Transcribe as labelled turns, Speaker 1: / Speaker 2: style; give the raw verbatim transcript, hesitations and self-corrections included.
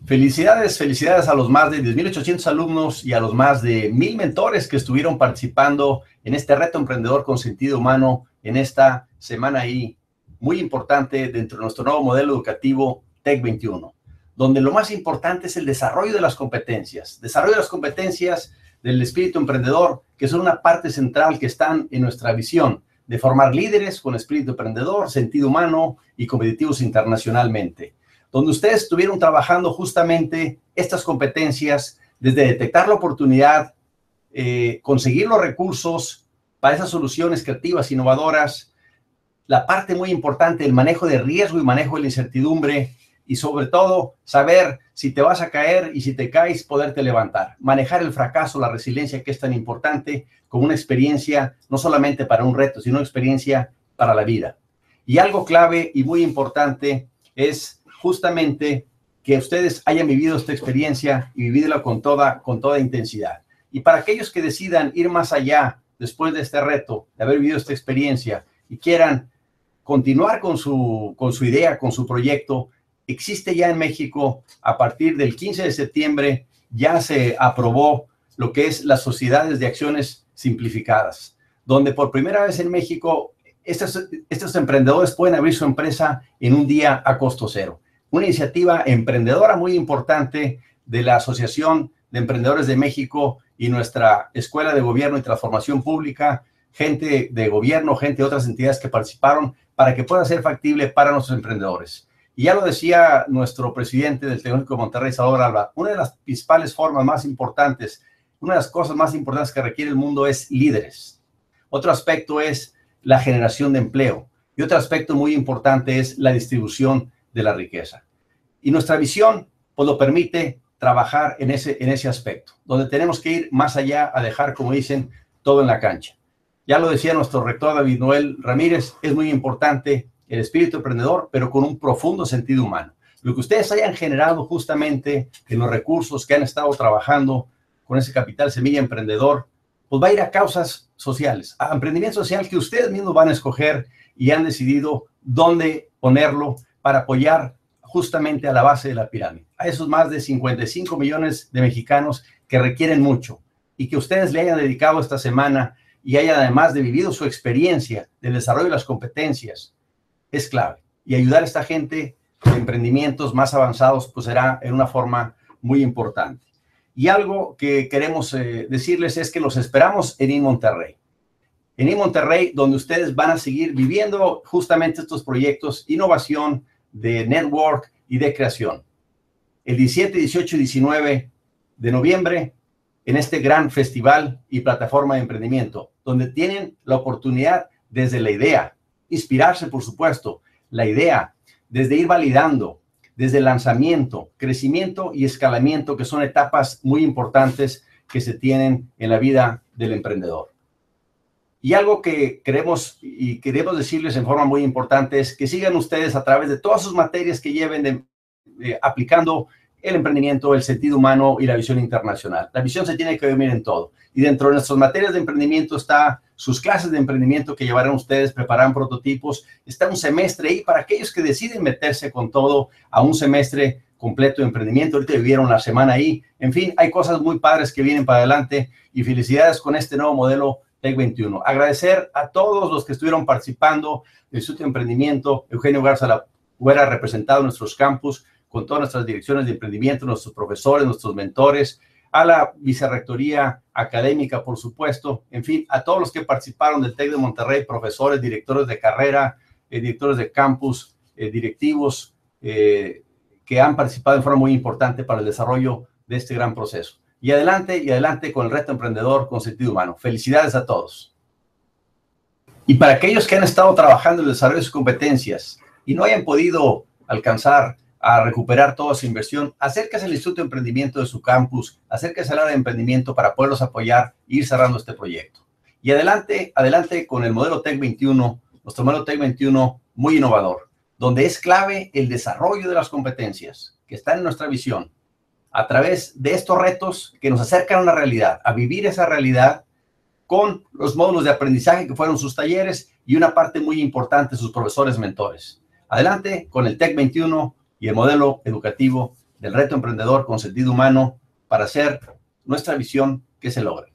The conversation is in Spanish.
Speaker 1: Felicidades, felicidades a los más de diez mil ochocientos alumnos y a los más de mil mentores que estuvieron participando en este reto emprendedor con sentido humano en esta semana ahí muy importante dentro de nuestro nuevo modelo educativo TEC veintiuno, donde lo más importante es el desarrollo de las competencias, desarrollo de las competencias del espíritu emprendedor, que son una parte central que están en nuestra visión de formar líderes con espíritu emprendedor, sentido humano y competitivos internacionalmente, donde ustedes estuvieron trabajando justamente estas competencias desde detectar la oportunidad, eh, conseguir los recursos para esas soluciones creativas, innovadoras, la parte muy importante, el manejo de riesgo y manejo de la incertidumbre, y sobre todo saber si te vas a caer y si te caes, poderte levantar. Manejar el fracaso, la resiliencia, que es tan importante, como una experiencia no solamente para un reto, sino una experiencia para la vida. Y algo clave y muy importante es justamente que ustedes hayan vivido esta experiencia y vivirla con toda, con toda intensidad. Y para aquellos que decidan ir más allá después de este reto, de haber vivido esta experiencia y quieran continuar con su, con su idea, con su proyecto, existe ya en México, a partir del quince de septiembre, ya se aprobó lo que es las sociedades de acciones simplificadas, donde por primera vez en México estos, estos emprendedores pueden abrir su empresa en un día a costo cero. Una iniciativa emprendedora muy importante de la Asociación de Emprendedores de México y nuestra Escuela de Gobierno y Transformación Pública, gente de gobierno, gente de otras entidades que participaron para que pueda ser factible para nuestros emprendedores. Y ya lo decía nuestro presidente del Tecnológico de Monterrey, Salvador Alba, una de las principales formas más importantes, una de las cosas más importantes que requiere el mundo es líderes. Otro aspecto es la generación de empleo. Y otro aspecto muy importante es la distribución de la riqueza. Y nuestra visión pues lo permite trabajar en ese, en ese aspecto, donde tenemos que ir más allá a dejar, como dicen, todo en la cancha. Ya lo decía nuestro rector David Noel Ramírez, es muy importante el espíritu emprendedor, pero con un profundo sentido humano. Lo que ustedes hayan generado justamente en los recursos que han estado trabajando con ese capital semilla emprendedor, pues va a ir a causas sociales, a emprendimiento social que ustedes mismos van a escoger y han decidido dónde ponerlo para apoyar justamente a la base de la pirámide, a esos más de cincuenta y cinco millones de mexicanos que requieren mucho y que ustedes le hayan dedicado esta semana y hayan además de vivido su experiencia del desarrollo de las competencias, es clave. Y ayudar a esta gente de emprendimientos más avanzados, pues será en una forma muy importante. Y algo que queremos eh, decirles es que los esperamos en InMonterrey. En InMonterrey, donde ustedes van a seguir viviendo justamente estos proyectos, innovación, de network y de creación. El diecisiete, dieciocho y diecinueve de noviembre, en este gran festival y plataforma de emprendimiento, donde tienen la oportunidad desde la idea, inspirarse, por supuesto, la idea, desde ir validando, desde el lanzamiento, crecimiento y escalamiento, que son etapas muy importantes que se tienen en la vida del emprendedor. Y algo que queremos y queremos decirles en forma muy importante es que sigan ustedes a través de todas sus materias que lleven de, eh, aplicando el emprendimiento, el sentido humano y la visión internacional. La visión se tiene que vivir en todo. Y dentro de nuestras materias de emprendimiento está sus clases de emprendimiento que llevarán ustedes, preparan prototipos. Está un semestre ahí para aquellos que deciden meterse con todo a un semestre completo de emprendimiento. Ahorita vivieron la semana ahí. En fin, hay cosas muy padres que vienen para adelante y felicidades con este nuevo modelo TEC veintiuno. Agradecer a todos los que estuvieron participando del Instituto de Emprendimiento. Eugenio Garza La Güera, representado en nuestros campus, con todas nuestras direcciones de emprendimiento, nuestros profesores, nuestros mentores, a la vicerrectoría académica, por supuesto, en fin, a todos los que participaron del TEC de Monterrey, profesores, directores de carrera, eh, directores de campus, eh, directivos, eh, que han participado en forma muy importante para el desarrollo de este gran proceso. Y adelante, y adelante con el reto emprendedor con sentido humano. Felicidades a todos. Y para aquellos que han estado trabajando en el desarrollo de sus competencias y no hayan podido alcanzar a recuperar toda su inversión, acérquese al Instituto de Emprendimiento de su campus, acérquese al área de emprendimiento para poderlos apoyar e ir cerrando este proyecto. Y adelante, adelante con el modelo TEC veintiuno, nuestro modelo TEC veintiuno muy innovador, donde es clave el desarrollo de las competencias que están en nuestra visión, a través de estos retos que nos acercan a la realidad, a vivir esa realidad con los módulos de aprendizaje que fueron sus talleres y una parte muy importante, sus profesores mentores. Adelante con el TEC veintiuno y el modelo educativo de el reto emprendedor con sentido humano para hacer nuestra visión que se logre.